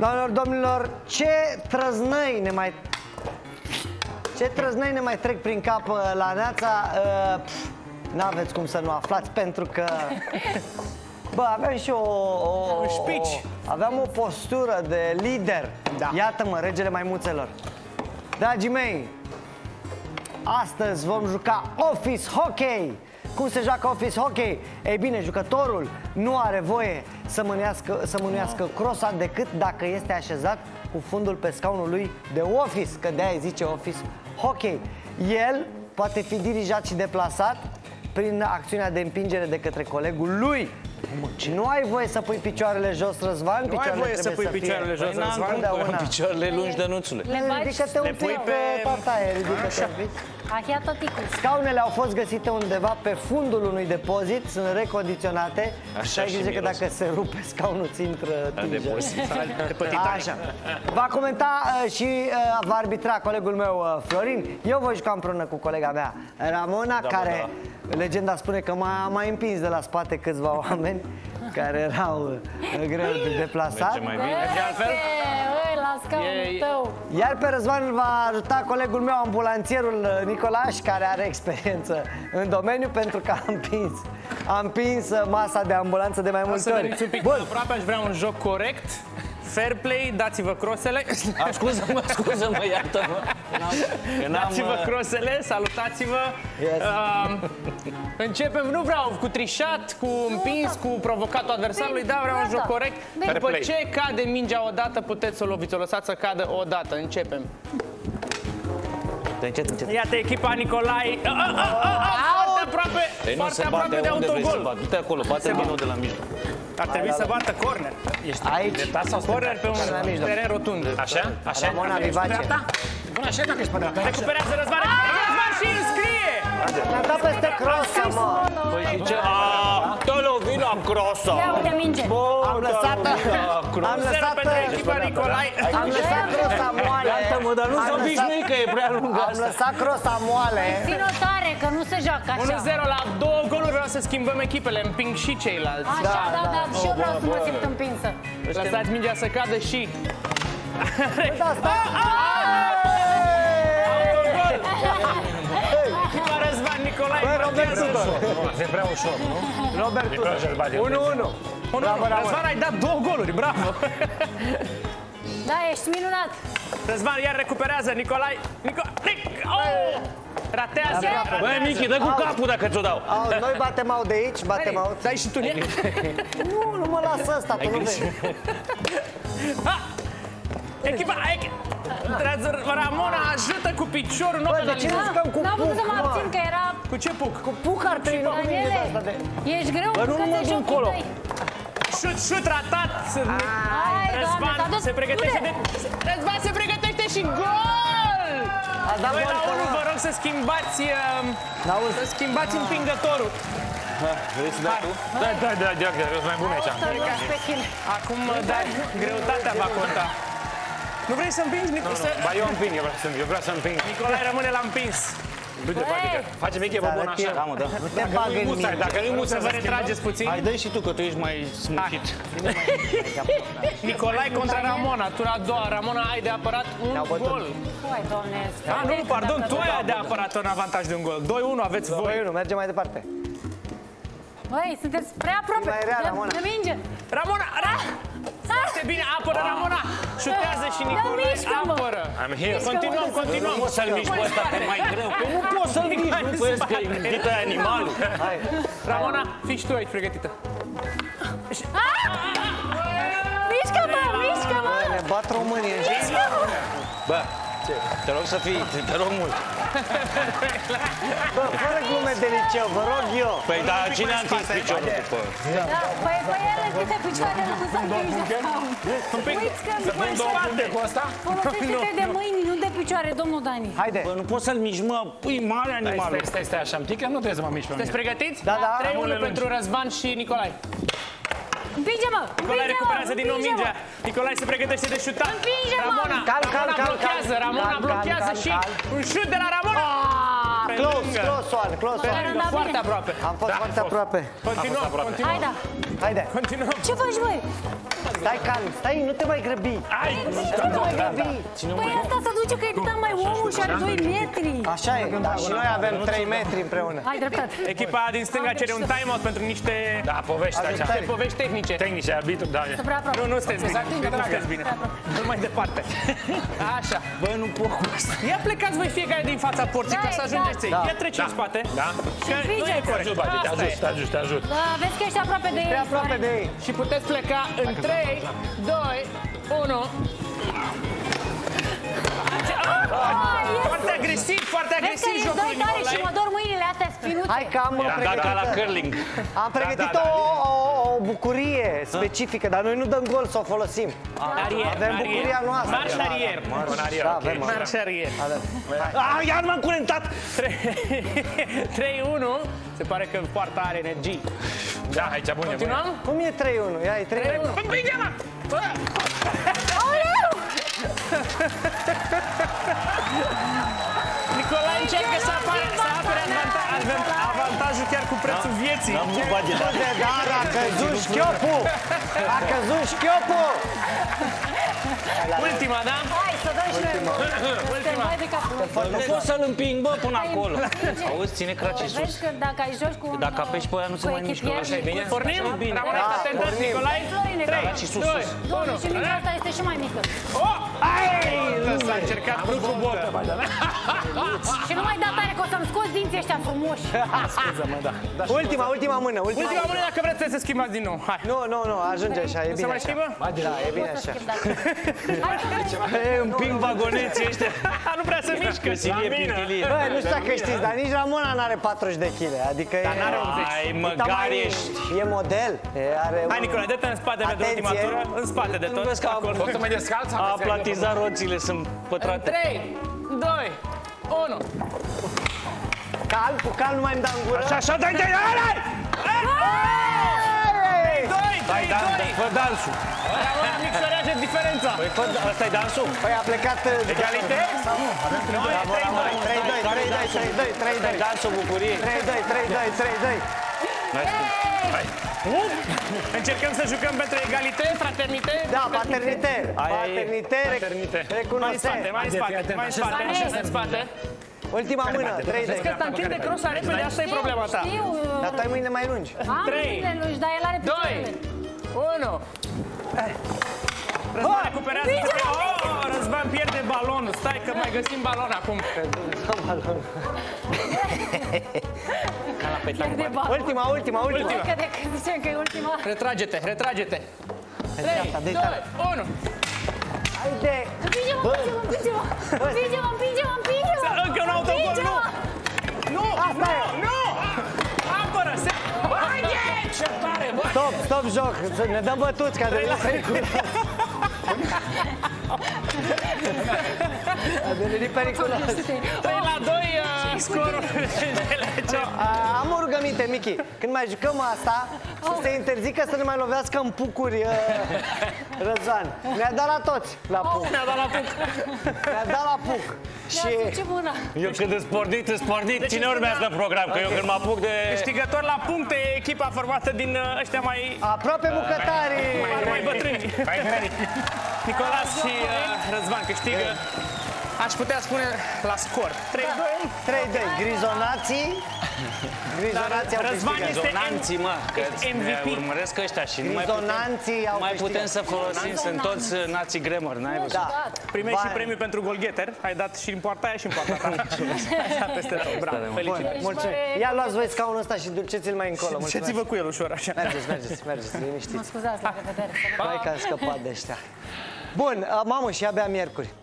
Doamnelor, domnilor, ce trăznăi ne mai trec prin cap la Neața? N-aveți cum să nu aflați, pentru că bă, aveam și aveam o postură de lider. Da. Iată-mă, regele maimuțelor. Dragii mei, astăzi vom juca Office Hockey. Cum se joacă Office Hockey? Ei bine, jucătorul nu are voie să mânuiască crosa decât dacă este așezat cu fundul pe scaunul lui de office, că de-aia zice Office Hockey. El poate fi dirijat și deplasat prin acțiunea de împingere de către colegul lui. Nu ai voie să pui picioarele jos, Răzvan. Nu ai voie să pui picioarele jos, Răzvan. Picioarele lungi, Dănuțule. Ridică-te un pic pe partaie, ridică-te un pic. Scaunele au fost găsite undeva pe fundul unui depozit, sunt recondiționate. Și ai grijă că dacă se rupe scaunul, ți intră tingere. Așa. Va comenta și va arbitra colegul meu, Florin. Eu voi juca împreună cu colega mea, Ramona, care, legenda spune că m-a mai împins de la spate câțiva oameni care erau greu de deplasat. Merge mai bine. Merge altfel? Iar pe Răzvan îl va ajuta colegul meu, ambulanțierul Nicolaș, care are experiență în domeniu, pentru că a împins masa de ambulanță de mai multe ori. Bun, aproape aș vrea un joc corect. Fair play, dați-vă crosele. Scuză-mă, iartă-mă. Dați-vă crosele, salutați-vă. Începem, nu vreau cu trișat, cu împins, cu provocatul adversarului, dar vreau un joc corect. După ce cade mingea odată, puteți să o loviți, o lăsați să cadă odată. Începem. Iată echipa Nicolae. Foarte aproape de autogol. Du-te acolo, bate Dino de la mijloc. Ar trebui să bată corner. Aici? Corner pe un teren rotund. Așa? Așa? Ramona Vivace. Bun, așa dacă ești pe dreapta. Recuperează Răzvan. Răzvan și înscrie! Mi-a dat peste crosă, mă. Păi și ce? Dă-l-o, vină am crosa. Ia uite minge. Am lăsat echipa Nicolae. Am lăsat crosa moale. Iartă-mă, dar nu s-a obișnuit că e prea lungă. Am lăsat crosa moale. Țin-o tare, că nu se joacă așa. 1-0 la 2 goluri, vreau să schimbăm echipele, împing și ceilalți. Așa, da, și eu vreau să mă simt împinsă. Lăsați mingea să cadă și... Echipa Răzvan Nicolae. Robert Tudor. E prea ușor, nu? Robert Tudor. 1-1. Răzvan, ai dat 2 goluri, bravo. Da, ești minunat. Răzvan iar recuperează, Nicolae. Ratează. Băi, Michi, dă cu capul dacă ți-o dau. Noi batem out de aici, batem out. Dai și tu. Nu mă lasă ăsta, tu nu vezi. Echipa... Ramona ajută cu piciorul. Bă, de ce nu jucăm cu N-am putut să mă puc, abțin, că era... Cu ce puc? Cu puc ar trebui, nu cu mine de asta de... Ești greu, că te joc cu tăi. Șut ratat. Răzvan se pregătește de... Răzvan se pregătește și gol! Băi, la 1, vă rog să schimbați... Să schimbați împingătorul. Vrei să dai tu? Da, că mai bun aici. Acum, da, greutatea va conta. Nu vrei să împingi, Nicolae? Ba, eu împing, eu vreau să împing. Nicolae rămâne la împins. Uite, face Michi, bă, bun așa. Da, mă, da. Te bagă în mine. Dacă nu-i musai, Să vă retrageți puțin. hai, dă-i și tu, că tu ești mai smucit. Nicolae contra Ramona, tura a doua. Ramona, ai de apărat un gol. Hai, Doamne, Nu, pardon, tu ai de apărat un avantaj de un gol. 2-1, aveți voi. 2-1, mergem mai departe. Băi, sunteți prea aproape. Mai rea, Ramona. De minge. Ramona, foarte bine, apără Ramona. Șutează și Nicolae apără. Continuăm. Nu poți să-l miști pe ăsta, că e mai greu. Că nu poți să-l miști, nu vezi că e gândit animalul. Ramona, fii și tu aici pregătită. Mișcă-mă! Ne bat românii. Bă, te rog să fii, te rog mult. Bă, fără glume de liceu, vă rog eu. Păi, dar cine a întins piciorul după? Da, păi el închide picioarele, nu să împinge. Uiți că În spate cu asta? folosește-te de mâini, nu de picioare, domnul Dani. Haide. Bă, nu poți să-l miști, mă, pui mare animalul. Stai așa, un pic, că nu trebuie să mă miști pe mine. Sunteți pregătiți? Da. 3-1 pentru Răzvan și Nicolae. Împinge-mă! Nicolae recuperează din nou mingea. Nicolae se pregătește de șutat. Împinge-mă! Ramona blochează, Ramona blochează și un șut de la Ramona. Close one. Foarte aproape. Am fost foarte aproape. Continuăm. Hai, da. Haide. Continuăm. Ce faci, băi? Stai calm, stai, nu te mai grăbi. Nu te mai grăbi. Păi asta se duce că e tot mai omul și are 2 metri. Așa e, dar și noi avem 3 metri împreună. Ai dreptate. Echipa din stânga cere un time-out pentru niște Povești așa. povești tehnice. Tehnice, arbitru, da. Să prea aproape. Nu sunteți bine. Nu sunteți bine. Nu mai departe. Așa. Bă, nu pot cu asta. Ia plecați voi fiecare din fața porții ca să ajungeți ei. Ia trece în spate. Da. Că nu e corect. Te ajut. Da, vezi că ești aproape de ei. Aproape de ei. Și puteți pleca în 3, 2, 1. Foarte agresiv, foarte Vezi că agresiv ești jocul doi tare și Nicolae. mă dor mâinile astea spinuțe. Hai că am pregătit. Ca la curling. Am pregătit o bucurie specifică, dar noi nu dăm gol să o folosim. Avem bucuria noastră. Marș arier. Da, avem. Marș arier. Iar m-am curentat. 3-1. Se pare că poarta are energii. Da, aici bun e. Continuăm? Cum e 3-1? Ia, e 3-1. Împinge-mă! Nicolae încearcă să apere avantajul chiar cu prețul vieții. N-am buget. Dar a căzut șchiopul! A căzut șchiopul! Ultima, da? Hai să dăm și noi. Ultima. Mai de capul. Nu pot să-l împing, bă, până acolo. Auzi, ține cracii sus. Vezi că dacă ai joci cu... Dacă apeși pe aia nu se mai mișcă. Așa e bine? Pornim? Rămâneți atent, pornim. Nicolae. Florine, 3, și sus, 2, sus. 2 și mingea asta este și mai mică. S-a încercat cu botă. Și nu mai da tare că o să-mi scoți dinții ăștia frumoși. Ultima mână. Ultima mână, dacă vreți să schimbați din nou. Hai. Nu, ajunge așa, e Se bine mai așa. schimbă? Da, e bine așa. Hai să vedem. Împing vagoneții ăștia. Nu prea se mișcă. Căsilie, pintilie. Bă, nu știu dacă știți, dar nici Ramona n-are 40 de kg, adică e... Ai, măcar ești. E model, are... Hai, Nicolae, dă-te în spate pentru ultima Atenție. tură. În spate de tot. Vezi că Pot să mă descalț? a aplatizat roțile, sunt pătrate. 3, 2, 1. Calm, cu calm, nu mai îmi dau în gură. Așa, dai! 2, 2, Fă dansul. Ramona micșorează diferența. Păi fă, ăsta-i dansul? Păi a plecat... Egalite? Nu, e 3-2. Dansul bucuriei. 3-2. Încercăm să jucăm pentru egalitate, fraternitate. Da, paternite. Mai în Recunoaște. spate, mai în spate, mai în spate, mai în spate. Ultima mână, 3-2. Că ăsta întinde crosa repede, asta e problema ta. Știu. Dar tu ai mâinile mai lungi. Am 3, mâinile lungi, dar el are 2, picioarele. 1. Răzvan recuperează. Răzvan pierde balonul. Stai că mai găsim balon acum. Pierde balon. Ultima. Că de când zicem că e ultima. Retrage-te. 3, 2, 1. Haide. Împinge-mă. Încă un autogol, nu! Nu! Nu! Apără! Ce tare, bă! Stop joc, ne dăm bătuți ca de la periculos. A devenit periculos. 3-2 scorul de Am o rugăminte, Michi. Când mai jucăm asta, să se interzică să ne mai lovească în pucuri Răzvan. Ne-a dat la toți la puc. Ne-a dat la puc. Ne-a dat la puc. Și Ce bună. Eu când îți pornit, cine urmează program? Că eu când mă apuc de... Câștigător la puncte e echipa formată din ăștia mai aproape bucătarii. mai bătrâni. Nicolas și Răzvan câștigă. Aș putea spune la scor 3-2. 3-2. Grizonații au Răzvan câștigat. este Rezonanții, mă, că MVP. ne urmăresc ăștia și nu Rezonanții au mai câștigat. putem să folosim, sunt toți nații grammar, n-ai văzut? Da. Primești și Vai. premiu pentru golgheter. Ai dat și în poarta aia și în poarta ta. Așa peste tot. Bravo, felicitări. Mulțumim. Ia luați voi scaunul ăsta și duceți-l mai încolo. Duceți-vă cu el ușor, așa. Mergeți, liniștiți. Mă scuzați, la revedere. Hai că am scăpat de ăștia. Bun, mamă, și abia miercuri.